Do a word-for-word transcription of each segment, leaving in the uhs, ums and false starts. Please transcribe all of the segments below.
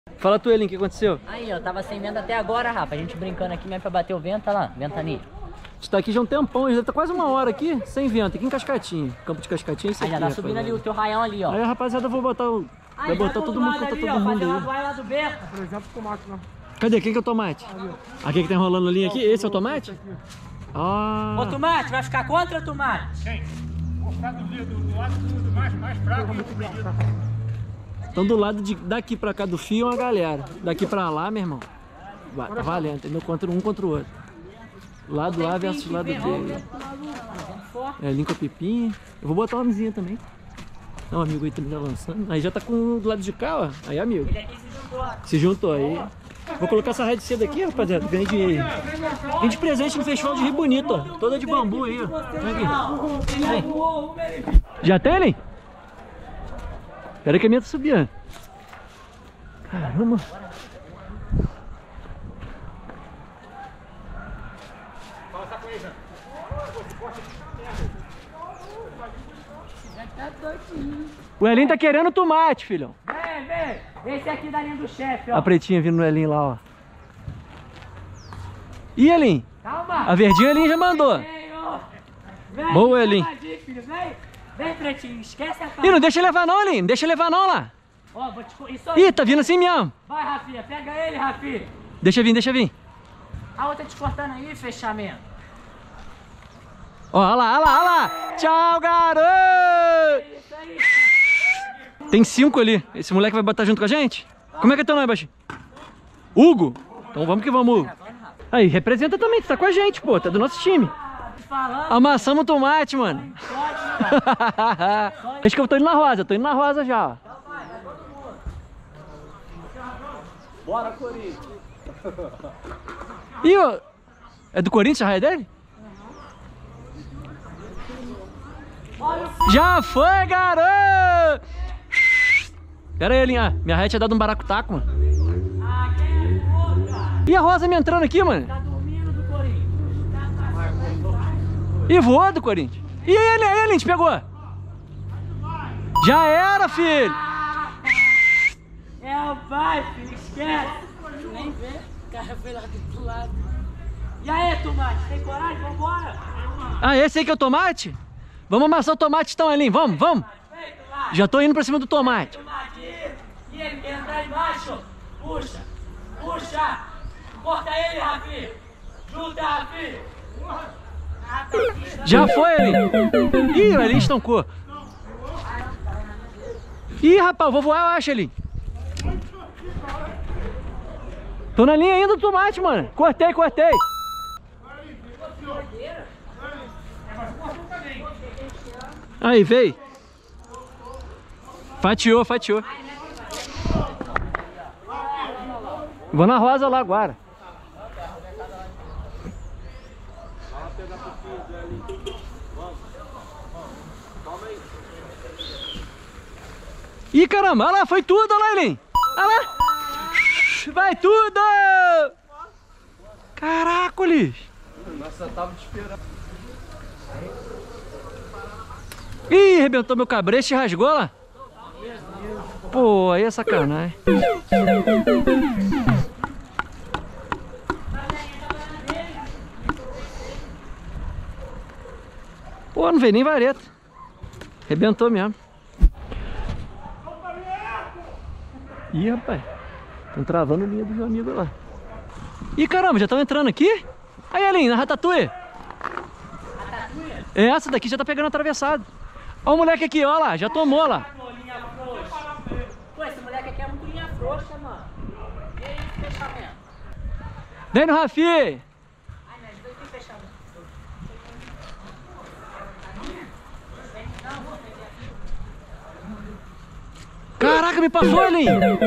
Fala tu, Elin, o que aconteceu? Aí, ó, tava sem vento até agora, Rafa. A gente brincando aqui mesmo pra bater o vento, olha lá, ventania. A gente tá aqui já um tempão, a gente tá quase uma hora aqui, sem vento, aqui em Cascatinha. Campo de Cascatinha, isso Aí aqui, já tá subindo ali o teu raião ali, ó. Aí, rapaziada, eu vou botar o... Vai botar todo mundo, contar todo mundo aí. Vai lá do beco. Cadê? Quem que é o tomate? Aqui que tá enrolando a linha aqui? Esse é o tomate? Ah. Ô, tomate, vai ficar contra, tomate? Quem? Vou ficar do, do, do lado do mais, mais fraco e do menino. Então do lado de, daqui pra cá do fio uma galera. Daqui pra lá, meu irmão. Vai, tá valendo, entendeu? Contra um contra o outro. Lado A versus lado B. É, linka pipinha. Eu vou botar uma mizinha também. Não, o amigo aí também tá lançando. Aí já tá com do lado de cá, ó. Aí, amigo. Ele aqui se juntou. Se juntou aí. Vou colocar essa rede cedo aqui, rapaziada. Ganhei de, ganhei de presente no Festival de Rio Bonito, ó. Toda de bambu aí, ó. Vem aqui. Já tem, Elen? Espera que a minha tá subindo. Caramba. O Elin tá querendo tomate, filhão. Vem, vem. Esse aqui da linha do chefe, ó. A pretinha vindo no Elin lá, ó. Ih, Elin. Calma. A verdinha Elin já mandou. Vem, ó. Vem, Boa, Elin. filho, vem. Vem, pretinho. Esquece a cara. Ih, não deixa levar não, Elin. Não deixa levar não lá. Ó, vou te... Isso aí. Ih, tá vindo assim mesmo. Vai, Rafinha. Pega ele, Rafinha. Deixa vir, deixa vir. A outra te cortando aí, fechamento. Ó, olha lá, olha lá, olha lá. Tchau, garoto. Isso aí. Tem cinco ali. Esse moleque vai botar junto com a gente? Como é que é teu nome, baixinho? Hugo? Então vamos que vamos, Hugo. Aí, representa também, tu tá com a gente, pô. Tá do nosso time. Falando. Amassamos o tomate, mano. Acho que eu tô indo na rosa, eu tô indo na rosa já, ó. Bora, Corinthians. Ih, ó. É do Corinthians a raia dele? Já foi, garoto! Pera aí, Linha. Minha raia tinha dado um baracutaco, mano. E a rosa me entrando aqui, mano? Tá dormindo do Corinthians. E voou do Corinthians. E aí, ele, aí, a gente pegou. Já era, filho. É o pai, filho. Esquece. Nem vê. O cara foi lá do lado. E aí, tomate? Tem coragem? Vambora? Ah, esse aí que é o tomate? Vamos amassar o tomate então, Elin. Vamos, vamos. Já tô indo pra cima do tomate. Tomate. E ele quer entrar embaixo. Puxa. Puxa. Corta ele, Rafi. Junta, Rafi. Já foi, Elin. Ih, o Elin estancou. Ih, rapaz, eu vou voar, eu acho, Elin. Tô na linha ainda do tomate, mano. Cortei, cortei. Aí, veio. Fatiou, fatiou. Vou na rosa lá agora. Ih, caramba, olha lá, foi tudo, olha lá, Elin. Olha lá. Vai tudo. Caracoles. Nossa, eu tava te esperando. Ih, arrebentou meu cabresto e rasgou lá. Pô, aí é sacanagem. Pô, não veio nem vareta. Arrebentou mesmo. Ih, rapaz. Estão travando a linha dos amigos lá. Ih, caramba, já estão entrando aqui? Aí, Elin, na Ratatouille. Essa daqui já tá pegando atravessado. Olha o moleque aqui, olha lá, já tomou lá. Pô, esse moleque aqui é muito linha frouxa, mano. E aí, fechamento? Vem no Rafi. Ai, me ajuda aqui, fechamento. Caraca, me passou, Elin.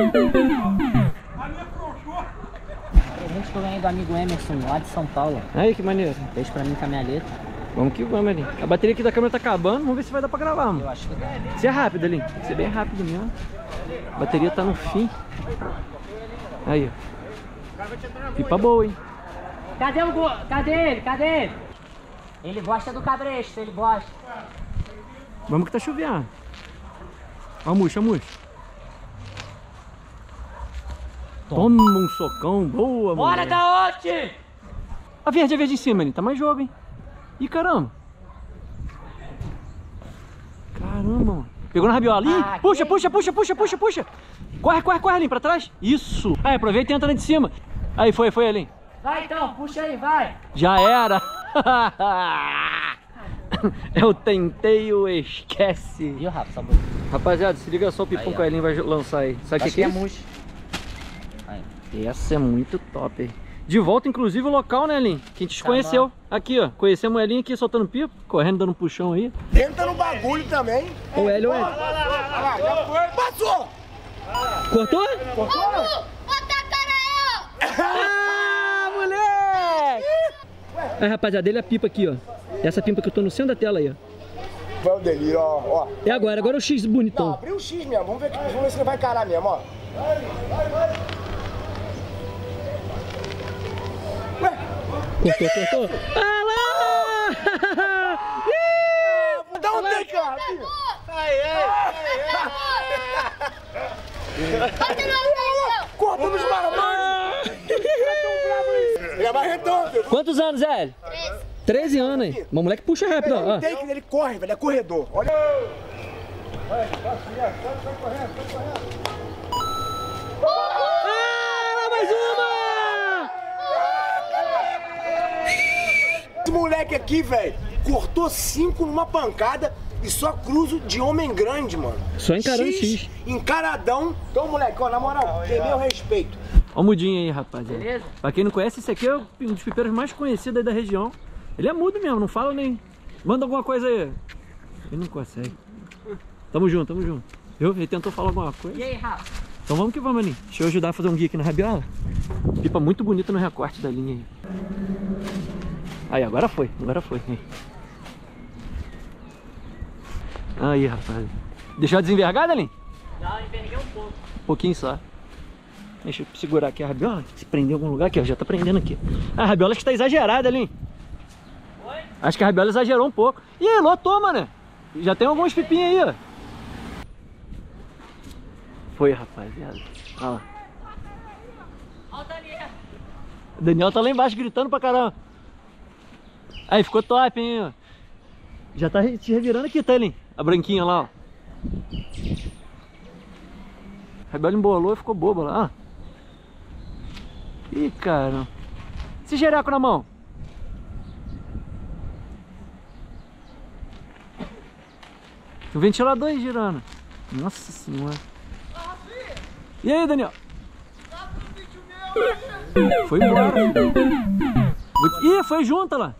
Presente que eu ganhei do amigo Emerson, lá de São Paulo. Aí, que maneiro. Fez pra mim com a minha letra. Vamos que vamos, Elin. A bateria aqui da câmera tá acabando, vamos ver se vai dar pra gravar, mano. Eu acho que dá. Isso é rápido, Elin. Isso é bem rápido mesmo. A bateria tá no fim. Aí, ó. Pipa boa, hein? Cadê o go... Cadê ele? Cadê ele? Ele gosta do cabresto, ele gosta. Vamos que tá chovendo. Ó, murcho, ó, murcho. Toma um socão, boa, Bora, mulher. Gaote! A verde, a verde em cima, Aline. Tá mais jogo, hein? Ih, caramba. Caramba, mano. Pegou na rabiola ali? Ah, puxa, que puxa, puxa, puxa, puxa, puxa. Corre, corre, corre, Aline, pra trás. Isso. Aí, aproveita e entra na de cima. Aí, foi, foi, Aline. Vai então, puxa aí, vai. Já era. Eu tentei, eu esquece. Viu, Rafa? Só Rapaziada, se liga só o pipão Aí, que a Aline vai lançar aí. Sabe o que, Acho que é que é isso? mousse. Aí. Essa é muito top, hein? De volta, inclusive, o local, né, Aline? Que a gente te conheceu. Aqui, ó. Conhecemos a Aline aqui soltando pipo, correndo, dando um puxão aí. Entra no bagulho também. Ô, Hélio, Hélio. Passou! Cortou? Cortou? Bota a cara eu! Ah, moleque! Aí, rapaziada, ele é a pipa aqui, ó. Essa pipa que eu tô no centro da tela aí, ó. Vai o delírio, ó. ó. É agora, agora é o X Não, bonitão. abriu o X mesmo. Vamos ver, vamos ver se ele vai encarar mesmo, ó. Ué, Cortou, cortou. Ah lá! dá um take, ó. Aí, aí, Bota no meio! corta nos marmanjos. Ele é marretão, filho. Quantos anos, Hélio? treze anos, hein? Mas o moleque puxa rápido, ó. Ele take, ele corre, velho. É corredor. Olha. Ah, mais uma! Esse moleque aqui, velho, cortou cinco numa pancada e só cruzo de homem grande, mano. Só encarando X. Encaradão. Então, moleque, ó, na moral, tem meu respeito. Ó o mudinho aí, rapaziada. Beleza? Pra quem não conhece, esse aqui é um dos pipeiros mais conhecidos aí da região. Ele é mudo mesmo, não fala nem... Manda alguma coisa aí. Ele não consegue. Tamo junto, tamo junto. Viu? Ele tentou falar alguma coisa. E aí, Rafa? Então vamos que vamos, Aline. Deixa eu ajudar a fazer um guia aqui na rabiola. Pipa muito bonita no recorte da linha aí. Aí, agora foi, agora foi. Aí, rapaz. Deixou desenvergada, Aline? Já enverguei um pouco. Um pouquinho só. Deixa eu segurar aqui a rabiola. Se prender em algum lugar aqui, ó. Já tá prendendo aqui. A rabiola acho que tá exagerada, Aline. Oi? Acho que a rabiola exagerou um pouco. Ih, aí, lotou, mano. Já tem alguns pipinhos aí, ó. Foi, rapaziada. Olha lá. Olha o Daniel. O Daniel tá lá embaixo gritando pra caramba. Aí, ficou top, hein, ó. Já tá se revirando aqui, tá, Aline? A branquinha lá, ó. A rabiola embolou e ficou boba lá, ó. Ih, cara. Esse jereco na mão. O ventilador aí girando. Nossa senhora. E aí, Daniel? Foi embora. Ih, foi junto lá.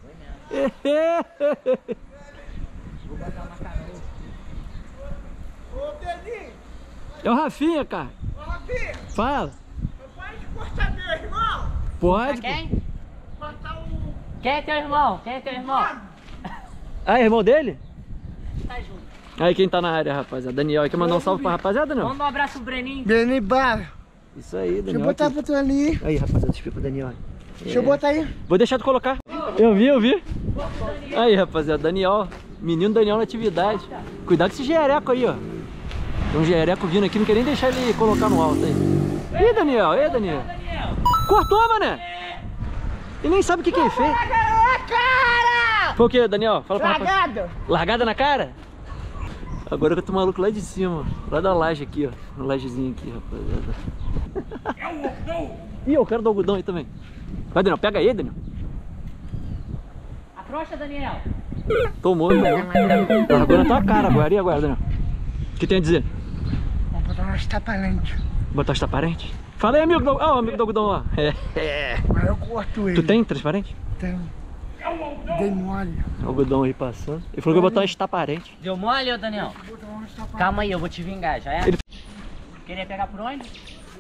Ô, Pedrinho, É o Rafinha, cara. ô, Rafinha, Fala. pode cortar meu irmão? Pode. Quem? Cortar o... Quem é teu irmão? Quem é teu irmão? Ah, é irmão dele? Tá junto. Aí quem tá na área, rapaziada. Daniel, quer mandar um salve pra rapaziada, não? Manda um abraço pro Breninho. Beni Bar, Isso aí, Daniel. deixa eu botar aqui. pra tu ali. Aí, rapaziada, deixa eu pro Daniel. Deixa eu botar aí. Vou deixar tu colocar. Eu vi, eu vi. Aí, rapaziada, Daniel. Menino Daniel na atividade. Cuidado com esse jereco aí, ó. Tem um jereco vindo aqui, não quer nem deixar ele colocar no alto aí. Ih, Daniel, ê, Daniel. Cortou, mané. Ele nem sabe o que que ele fez. Cara! Foi o que, Daniel? Fala pra rapaz. Largada! Largada na cara? Agora eu tô maluco lá de cima, lá da laje aqui, ó. Na lajezinha aqui, rapaziada. É o algodão! Ih, eu quero do algodão aí também. Vai, Daniel, pega aí, Daniel. Afrouxa, Daniel. Tomou, tomou. Largou na tua cara agora. E agora, Daniel? O que tem a dizer? Vamos botar umas taparentes. Botar os transparentes? Fala aí, amigo do... Ó, o amigo do algodão lá. É, é. Agora eu corto ele. Tu tem transparente? Tem. Dei mole. Algodão aí passando. Ele falou que ia botar umas transparentes. Deu mole, ô Daniel? Botar umas taparentes. Calma aí, eu vou te vingar, já é? Ele- Queria pegar por onde?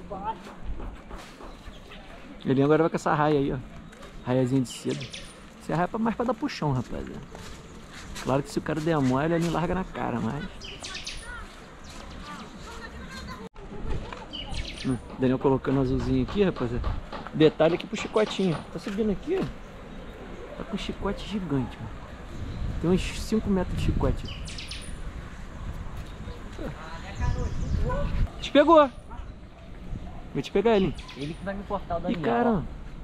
Ele agora vai com essa raia aí, ó. Raiazinha de seda. Essa raia é mais pra dar puxão, rapaziada. Claro que se o cara der a mole, ele larga na cara, mas... Hum, Daniel colocando o azulzinho aqui, rapaziada. Detalhe aqui pro chicotinho. Tá subindo aqui, ó. Tá com um chicote gigante, mano. Tem uns cinco metros de chicote. Te pegou. Vou te pegar ele. Ele que vai me cortar o Ih, Daniel. caramba.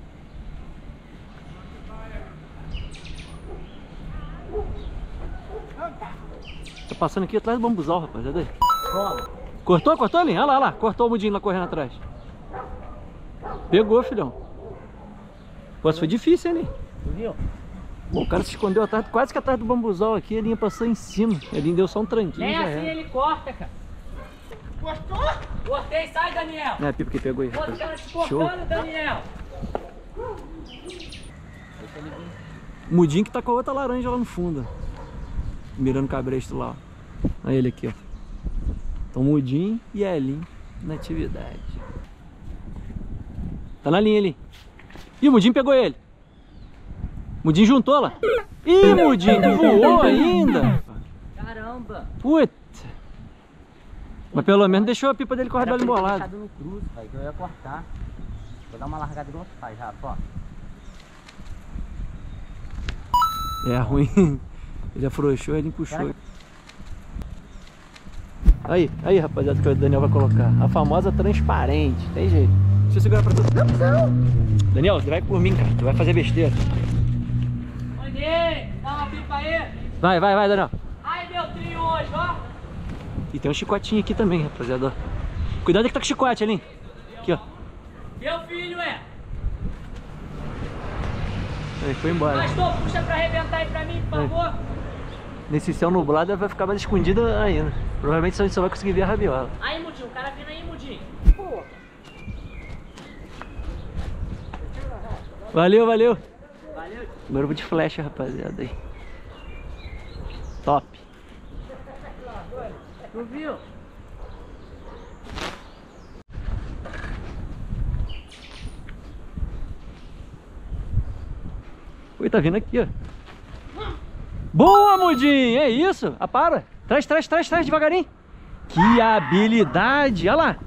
Tá passando aqui atrás do bambuzal, rapaz. Cadê? Toma. Cortou? Cortou ali? Olha lá, olha lá. Cortou o mudinho lá correndo atrás. Pegou, filhão. Pô, isso foi difícil, hein? Tu viu? Pô, o cara se escondeu atrás, quase que atrás do bambuzal aqui. A linha passou em cima. A linha deu só um tranquinho. Nem já assim era. ele corta, cara. Cortou? Cortei, sai, Daniel. É a pipa que pegou aí. Pô, os rapaz. caras te Show. cortando, Daniel. O mudinho que tá com a outra laranja lá no fundo. Ó. Mirando o cabresto lá, ó. Olha ele aqui, ó. Então mudinho e Elinho na atividade. Tá na linha ali. Ih, o mudinho pegou ele. Mudinho juntou lá. Ih, mudinho, tu voou ainda. Caramba. Puta. Mas pelo menos deixou a pipa dele com a rabela embolada. Deixado no cruz, pai, que eu ia cortar. Vou dar uma largada igual tu faz, Rafa, ó. É ruim. Ele afrouxou, ele puxou. Aí, aí, rapaziada, que o Daniel vai colocar. A famosa transparente. Tem jeito. Deixa eu segurar pra tu. Daniel, você vai por mim, cara. Tu vai fazer besteira. Olhei, dá uma pipa aí. Vai, vai, vai, Daniel. Ai, meu trio hoje, ó. E tem um chicotinho aqui também, rapaziada. Ó. Cuidado que tá com o chicote ali. Aqui, ó. Meu filho, é. Aí, foi embora. Pastor, puxa pra arrebentar aí pra mim, por É. favor. Nesse céu nublado ela vai ficar mais escondida ainda. Provavelmente a gente só vai conseguir ver a rabiola. Aí, Mudinho, o cara vindo aí, Mudinho. Pô. Valeu, valeu. Valeu. Agora eu vou de flecha, rapaziada. Aí. Top. Tu viu? Oi, tá vindo aqui, ó. Boa, Mudinho! É isso? Ah, para! Traz, traz, traz, traz devagarinho. Que habilidade! Olha lá!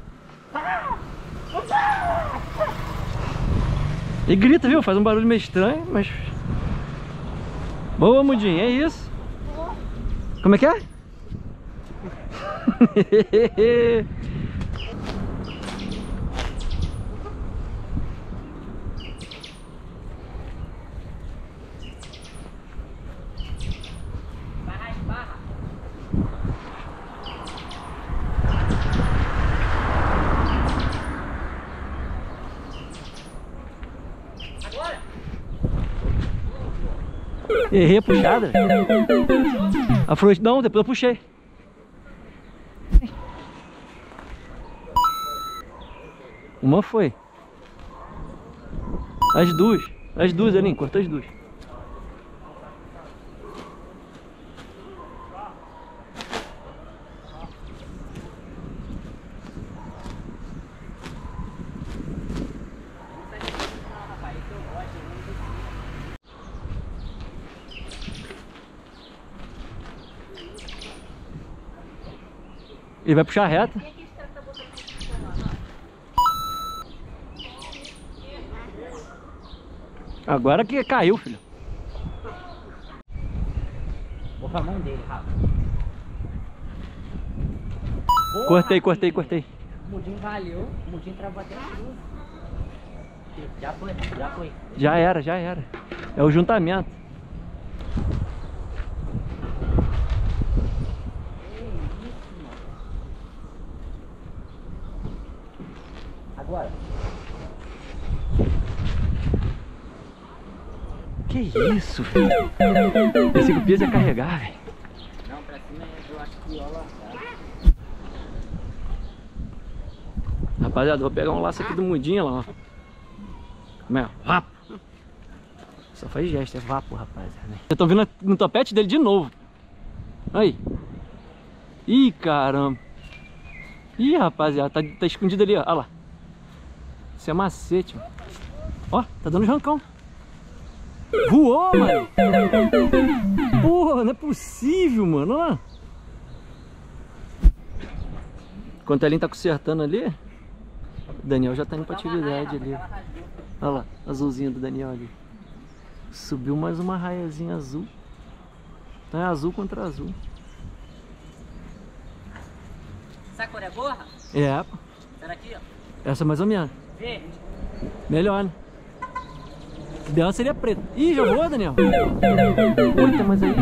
E grita, viu? Faz um barulho meio estranho, mas... Boa, Mudinho! É isso! Como é que é? Errei a puxada. Afrouxou. Não, depois eu puxei. Uma foi. As duas. As duas ali, cortou as duas. Ele vai puxar a reta. Agora que caiu, filho. Vou com a mão dele, Rafa. Cortei, cortei, cortei. O Mudinho valeu. O Mudinho travou até a cruz. Já foi, já foi. Já era, já era. É o juntamento. Agora. Que isso, filho? Pensei que o peso ia carregar, velho. Não, pra cima eu acho que ó lá. Rapaziada, vou pegar um laço aqui do Mudinho lá, ó. Como é? Vapo. Só faz gesto, é vapo, rapaziada. Vocês estão vendo no topete dele de novo. Aí. Ih, caramba. Ih, rapaziada, tá, tá escondido ali, ó. Olha lá. Isso é macete, mano. Ó, tá dando jancão. Voou, mano. Porra, não é possível, mano. Olha lá. Enquanto a Elinho tá consertando ali, o Daniel já tá indo pra atividade ali. Olha lá, azulzinho do Daniel ali. Subiu mais uma raiazinha azul. Então é azul contra azul. Essa cor é boa? É. Será aqui, ó? Essa mais ou menos. Verde. Melhor, né? O ideal seria preto. Ih, já voou, Daniel. Puta, mas aí...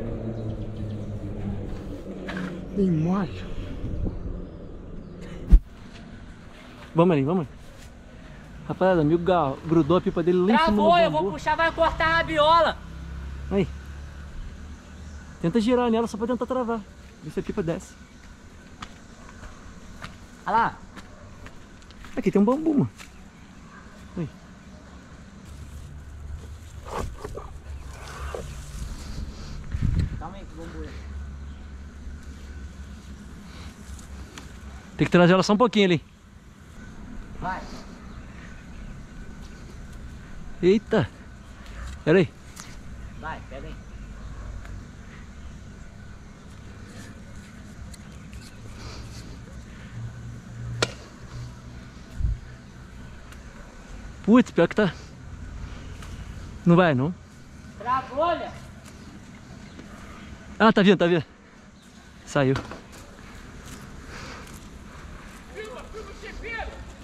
Bem mole. Vamos ali, vamos ali. Rapaziada, o amigo grudou a pipa dele lá em cima do Travou, eu bambu. vou puxar, vai cortar a rabiola. Aí. Tenta girar nela só pra tentar travar. Ver se a pipa desce. Olha lá. Aqui tem um bambu, mano. Aí. Calma aí, que bambu. Tem que trazer ela só um pouquinho ali. Vai. Eita. Pera aí. Vai, pega aí. Putz, pior que tá. Não vai, não. Travou, olha. Ah, tá vindo, tá vindo. Saiu.